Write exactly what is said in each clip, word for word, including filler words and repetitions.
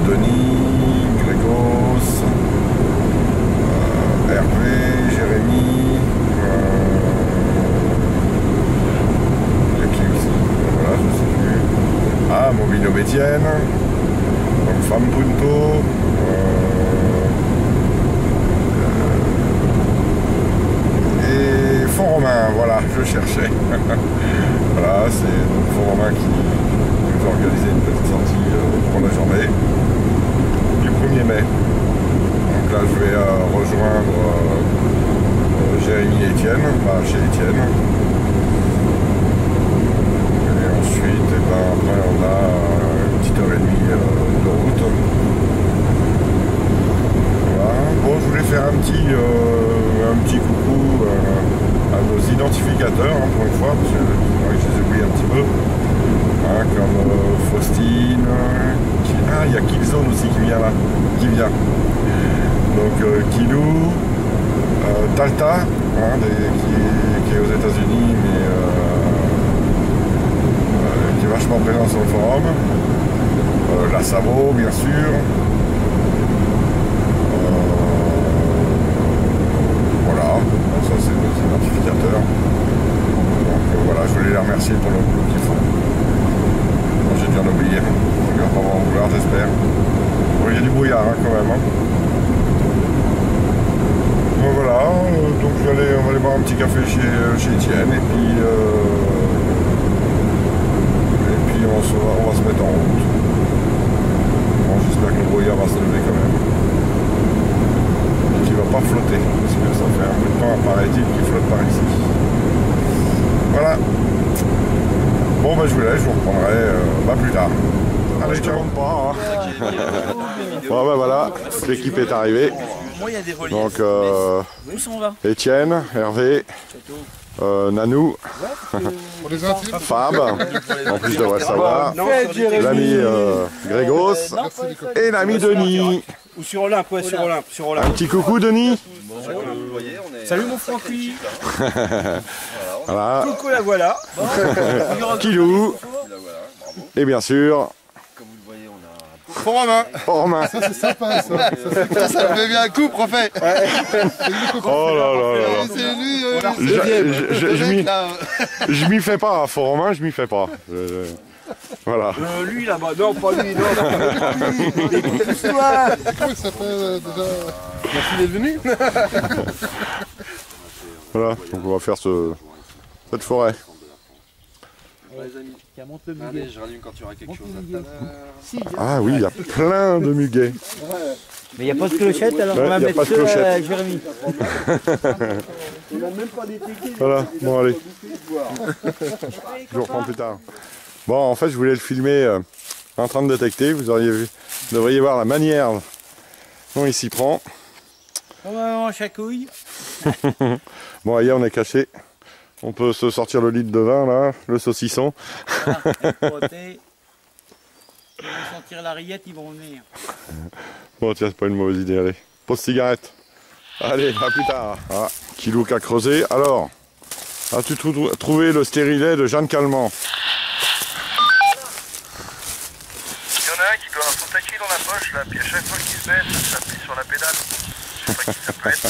Denis, Grégos, euh, Hervé, Jérémy, il y a qui aussi? Voilà, je sais plus. Ah, Mobino Bétienne, donc Femme Punto, euh, et Font Romain, voilà, je cherchais. Voilà, c'est donc Font Romain qui nous a organisé une petite sortie euh, pour la journée du premier mai. Donc là, je vais euh, rejoindre euh, Jérémy et Étienne, bah, chez Étienne. Et ensuite, et ben, après, on a euh, une petite heure et demie euh, de route. Voilà. Bon, je voulais faire un petit, euh, un petit coucou euh, à nos identificateurs, hein, pour une fois, parce que ouais, je les ai oubliés un petit peu. Hein, comme euh, Faustine, qui... ah, il y a Killzone aussi qui vient là, qui vient. Donc euh, Kilou, euh, Talta, hein, des, qui, qui est aux États-Unis, mais euh, euh, qui est vachement présent sur le forum. Euh, la Savo, bien sûr. Euh, voilà, bon, ça c'est nos identificateurs. Donc euh, voilà, je voulais les remercier pour le boulot qu'ils font. J'ai dû en oublier, on va pas en vouloir, j'espère. Bon, il y a du brouillard hein, quand même. Hein. Bon, voilà, euh, donc je vais aller, on va aller boire un petit café chez, euh, chez Étienne et puis, euh, et puis on, se, on va se mettre en route. Bon, j'espère que le brouillard va se lever quand même. Et qu'il va pas flotter, parce que ça fait un peu de temps, paraît-il, qu'il flotte par ici. Voilà. Bon bah je vous laisse, je vous reprendrai euh, bah, plus tard. Allez, je te montre pas. Hein. Bon bah voilà, l'équipe est arrivée. Donc euh, Étienne, Hervé, euh, Nanou, Fab, en plus je devrais le savoir, l'ami euh, Grégos et l'ami Denis. Ou sur Olympe, ouais, sur Olympe, sur Olympe. Un petit coucou Denis. Salut mon Francky. Voilà. Coucou la voilà. Kilou. Et bien sûr, comme vous le voyez, on a Font Romain. Font Romain. Ça c'est sympa ça. Ça, ça, ça me fait bien un coup, prophète. Oh là là là là. C'est lui, euh, Je, je, je, je m'y- je m'y fais pas, Font Romain, je m'y fais pas. Je- je- Voilà. Euh, lui là-bas, non pas lui, non. Écoute-toi. Comment il s'appelle euh, déjà? Merci d'être venu. Voilà, donc on va faire ce, cette forêt. Allez, je rallume quand tu auras quelque chose à tout à l'heure. Ah oui, il y a plein de muguets. Mais il n'y a pas de clochette, alors Ouais, on va y a mettre pas de ceux clochette. à Jérémy. Voilà, bon allez. Je vous reprends plus tard. Bon, en fait, je voulais le filmer euh, en train de détecter. Vous auriez vu, vous devriez voir la manière dont il s'y prend. Comme un chacouille. Bon, allez, on est caché. On peut se sortir le litre de vin, là, le saucisson. Ils vont sentir la rillette, ils vont venir. Bon, tiens, c'est pas une mauvaise idée, allez. Pause cigarette. Allez, à plus tard. Ah, Kilou qui a creusé. Alors, as-tu trou- trouvé le stérilet de Jeanne Calment? Il y en a un qui doit avoir son taquet dans la poche là, puis à chaque fois qu'il se baisse, ça appuie sur la pédale. Je sais pas qui ça peut être.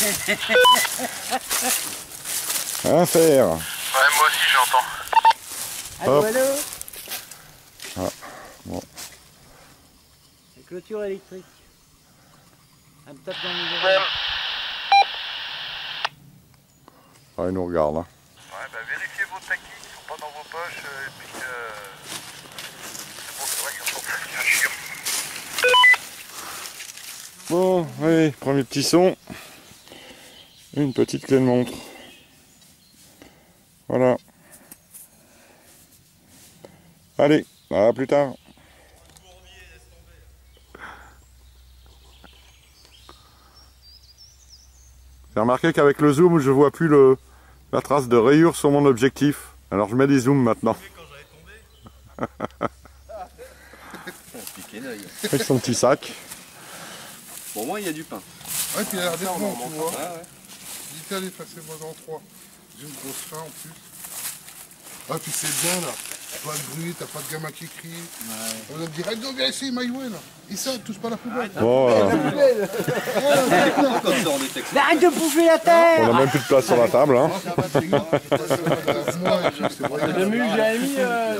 À faire. Ouais, moi aussi j'entends. Allô, Hop. allô. Ah, bon. C'est clôture électrique. Un tape dans les Même. oreilles. Ah, il nous regarde, là. Ouais, bah vérifiez vos taquis qui sont pas dans vos poches, euh, et puis euh... c'est bon, c'est vrai qu'ils sont bien chiants. Bon, allez, premier petit son. Une petite clé de montre. Voilà. Allez, à plus tard. J'ai remarqué qu'avec le zoom, je vois plus le, la trace de rayure sur mon objectif. Alors je mets des zooms maintenant. Piquer l'œil. Avec son petit sac. Bon, au moins il y a du pain. Ouais, puis il a l'air d'être bon, tu vois. Ah, ouais. Dites allez, passez-moi en trois. J'ai une grosse faim en plus. Ah, puis c'est bien là. Pas de bruit, t'as pas de gamin qui crie. Ouais. On dirait, non, viens ici, Maïoué là. Issa, touche pas la poubelle. Bon, euh, Mais arrête de bouffer la terre. on n'a même plus de place sur la table. Hein. T'as vu, j'avais mis euh,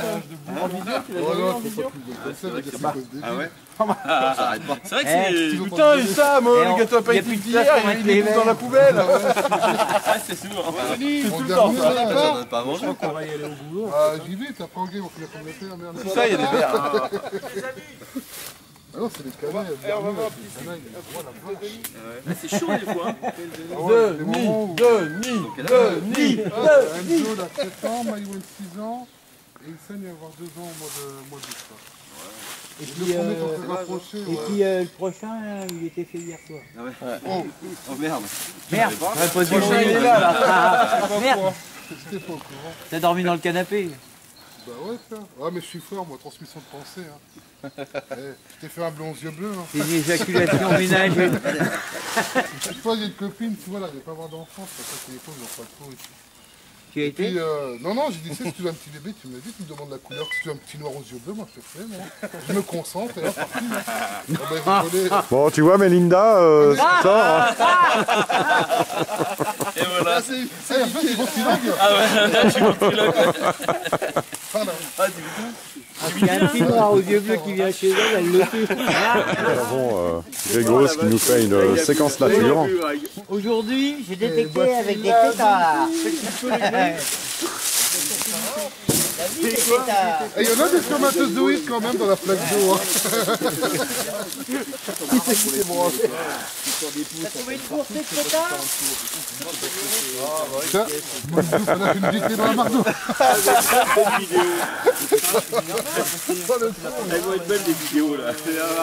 Ah ouais? C'est vrai que Eh, c'est... Putain, ça, moi, Eh, le gâteau a pas y a été plus de dit place hier, pour mettre il est les tout dans la verres. poubelle. Ah, c'est souvent. C'est Mon tout le temps. dernier, ça. là, Ça donne pas à manger. Ah, j'y vais, t'as pas anglais, on fait la pomme de terre, merde. Tout ça, il y a des verres. hein. Ah non, c'est des canailles. On va voir Ah, c'est chaud des fois. Denis, Denis, Denis. Enzo, il a sept ans, Maïwen six ans, et Issa, il va avoir deux ans au mois de mois d'août. Et Le puis, premier euh, qu'on s'est rapproché, et ouais. puis euh, le prochain, là, il était fait hier soir. Oh merde. Merde. Le prochain, il est là, là. Ah, merde. J'étais pas au courant. T'as dormi dans le canapé. Bah ouais, frère. Ah, mais je suis fort, moi, transmission de pensée. Hein. Eh, je t'ai fait un blond aux yeux bleus. Hein. C'est une éjaculation ménagée. Chaque fois, j'ai une copine, tu vois, là, elle ne veut pas avoir d'enfant. C'est pour ça que les pauvres, ils n'ont pas trop et tout. Tu as Et été puis, euh, non, non, j'ai dit, si tu veux un petit bébé, tu me l'as dit, tu me demandes la couleur. Si tu veux un petit noir aux yeux bleus, moi, je te fais. Moi. Je me concentre, et là, parti. Ah, ben, rigolez. Bon, tu vois, Mélinda, euh, ça, hein. Et voilà. Ah, c'est c'est la fin du ventriloque. Ah ouais, là, tu montres là. Ah, là. Il y a un petit noir aux yeux bleus qui vient chez elle, elle le tue. Nous avons euh, Grégos qui nous fait une euh, séquence nature. Aujourd'hui, j'ai détecté avec des pétards. La vie des pétards. Et il y en a des spermatozoïdes quand même dans la flaque d'eau. Hein. Qui c'est qui s'est branché? T'as trouvé une course de pétards? Tiens, on a fait une biclée dans la mardeau. Elles vont être belles les vidéos là.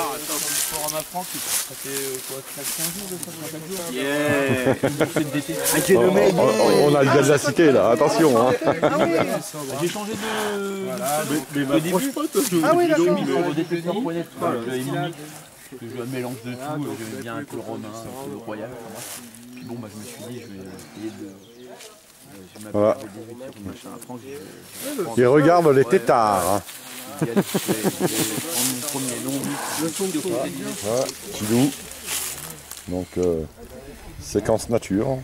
Yeah. On, on- on a le gaz à citer là, attention. Hein. J'ai changé de... Mais ma proche pote, ah oui, d'accord. Le détecteur poignet, le Emily. Je veux un mélange de tout, j'aimais bien un peu le romain, un peu le royal. Puis bon, bah, je me suis dit, je vais essayer de... Je m'appelle Voilà. machin à Franck, je vais Il regarde les tétards. Hein. y aller, je vais prendre mon premier nom. Le son de Voilà, petit loup. Donc, euh, séquence nature.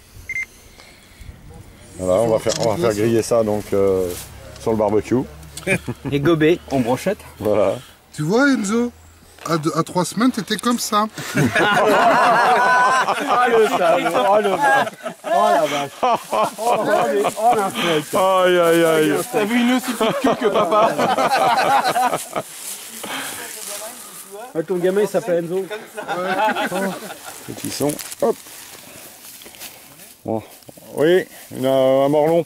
Voilà, on va faire, on va faire griller ça donc euh, sur le barbecue. Et gobé. En brochette. Voilà. Tu vois, Enzo, à, deux, à trois semaines, t'étais comme ça. Ah le sale, oh le vache. Oh la vache. Oh la oh, la fête. Aïe aïe aïe. T'as vu une aussi petite queue que papa. Ah, ton gamin il s'appelle Enzo. Petit son. Hop. Bon. Oui, une, un morlon.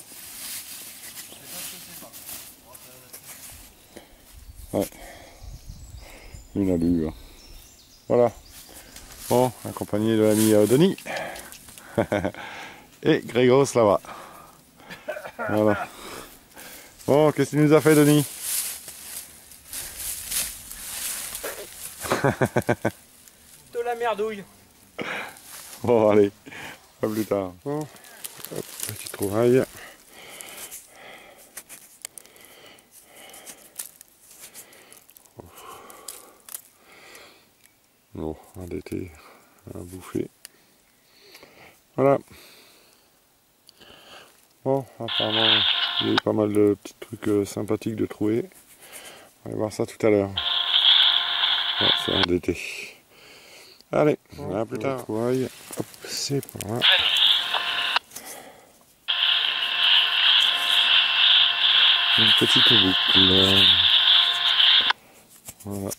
Ouais. Une allure. Voilà. Bon, accompagné de l'ami euh, Denis. Et Grégos là-bas. Voilà. Bon, qu'est-ce que tu nous as fait, Denis? De la merdouille. Bon, allez. À plus tard. Bon. Hop, petit trouvaille. Bon, un d'été à bouffer. Voilà. Bon, apparemment, il y a eu pas mal de petits trucs euh, sympathiques de trouver. On va voir ça tout à l'heure. Ouais, c'est un d'été. Allez, à plus tard. Trouvaille. Hop, c'est pas là. Une petite boucle. Voilà.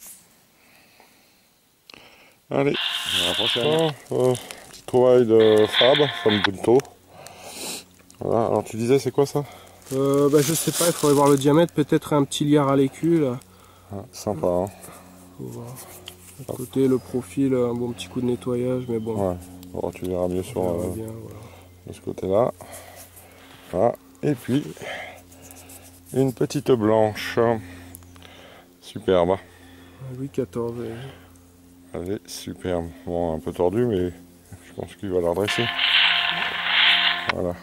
Allez, à la prochaine. Bon, euh, petite trouvaille de Fab, Fab Punto. Voilà, alors tu disais c'est quoi ça? Euh, bah, je sais pas, il faudrait voir le diamètre, peut-être un petit liard à l'écu là. Ah, sympa, hein. Faut voir. À côté, le profil, un bon petit coup de nettoyage, mais bon. Ouais, bon, tu verras mieux sur on verra euh, bien, voilà. de ce côté-là. Voilà, et puis une petite blanche. Superbe. Louis quatorze. ouais. Allez, superbe. Bon, un peu tordu, mais je pense qu'il va la redresser. Voilà.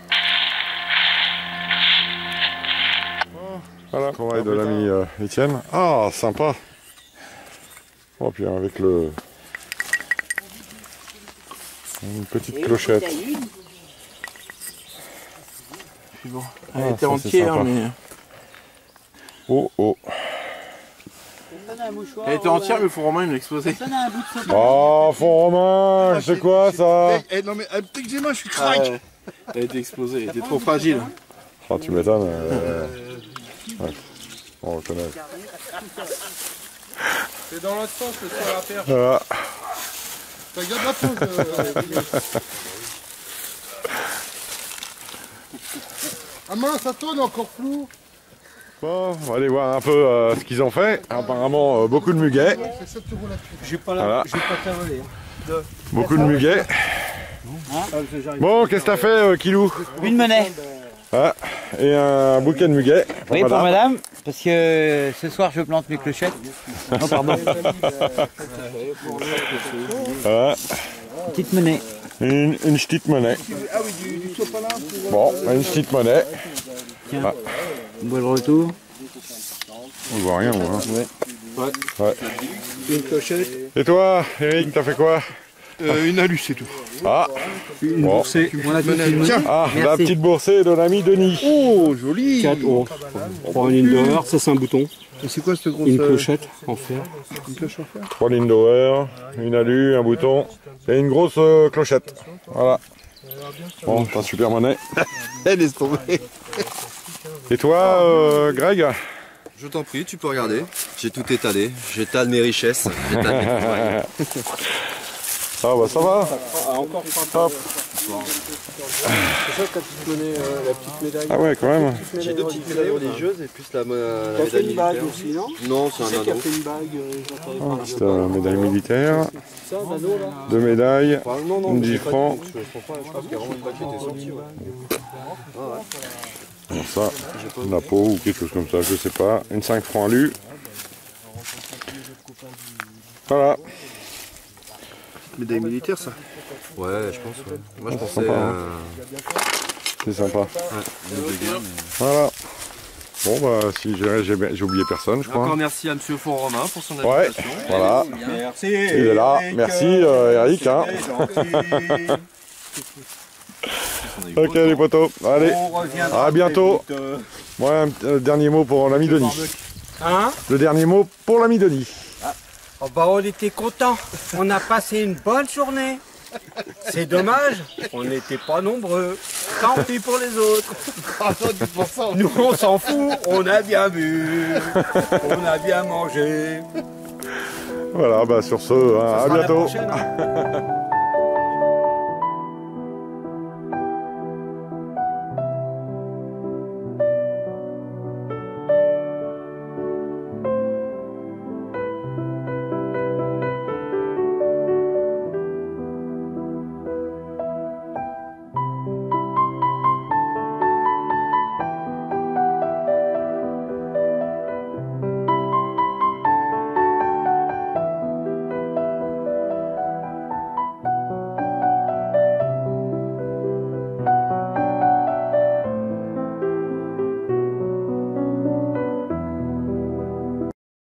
Voilà, travail de l'ami euh, Étienne. Ah, sympa. Oh, puis avec le... une petite clochette. Puis bon, Ah, elle était ça, c'est entière, sympa. mais... Oh, oh. Elle était entière, mais le fond romain, il me l'a explosé. Oh, fond romain, c'est quoi ça? Eh, eh, non mais euh, peut-être que j'ai moi, je suis crack. Ouais, elle était explosée, elle était trop fragile. Oh, tu m'étonnes. Euh... Ouais. On reconnaît. C'est dans l'autre sens, le sur la perche. Voilà. Regarde la pause. Euh... ah mince, ça tourne encore flou. Bon, on va aller voir un peu euh, ce qu'ils ont fait. Apparemment, euh, beaucoup de muguets. C'est sept euros la cuve. Je vais pas la, Voilà. je vais pas te la voler. Hein. Beaucoup de muguets. Bon, qu'est-ce que t'as fait, euh, Kilou? Une monnaie. Ah, et un bouquet de muguets. Pour Oui, pour madame. madame, parce que ce soir je plante mes clochettes. Non, pardon. Voilà. Petite monnaie. Une, une petite monnaie. Bon, une petite monnaie. Ah, Bon retour. on voit rien, moi. Hein. Ouais. Ouais. Une clochette. Et toi, Eric, t'as fait quoi? Euh, une alu, c'est tout. Ah, Une bon. boursée. On a tous une Tiens. Ah, la Merci. petite boursée de l'ami Denis. Oh, joli. quatre euros. trois lignes d'horreur, ça c'est un bouton. Et c'est quoi cette grosse Une euh, clochette en fer. une cloche en fer? Trois lignes d'horaire, une alu, un bouton et une grosse euh, clochette. Voilà. Bon, t'as super monnaie. Elle est tombée. Et toi, euh, Greg? Je t'en prie, tu peux regarder. J'ai tout étalé. J'étale mes richesses. J'étale mes trouvailles. Ah bah ça va. encore Hop. C'est ça quand tu donnais euh, la petite médaille. Ah ouais, quand même. J'ai deux petites médailles religieuses et plus la, la T'as fait médaille une bague militaire. aussi, non? Non, c'est Qui c'est un qui a anneau. fait une bague euh, j'entendais parler. C'est une médaille militaire, Ça, un anneau là? deux médailles, Enfin, non, non, une mais dix j'ai pas francs. dit, Je pense pas, je pense qu'il y a vraiment une bague qui était sortie. Ouais. Bon, ça, la peau ou quelque chose comme ça, je sais pas. Une cinq francs lu. Voilà. Médaille militaire, ça. Ouais, je pense. Ouais. Moi, je Oh, pensais. sympa, hein. Euh... C'est sympa. ouais, une de guerre, mais- Voilà. Bon bah si j'ai j'ai j'ai oublié personne, je crois. Encore merci à Monsieur Font-Romain pour son Ouais, invitation. voilà. Merci. Il est là. Merci euh, Eric. Hein. Ok les potos. Allez. À bientôt. Moi un euh, dernier mot pour l'ami Denis. Hein? Le dernier mot pour l'ami Denis. Oh bah on était contents. On a passé une bonne journée. C'est dommage, on n'était pas nombreux. Tant pis pour les autres. Nous on s'en fout, on a bien bu, on a bien mangé. Voilà, bah sur ce, hein, à À la bientôt. prochaine, hein.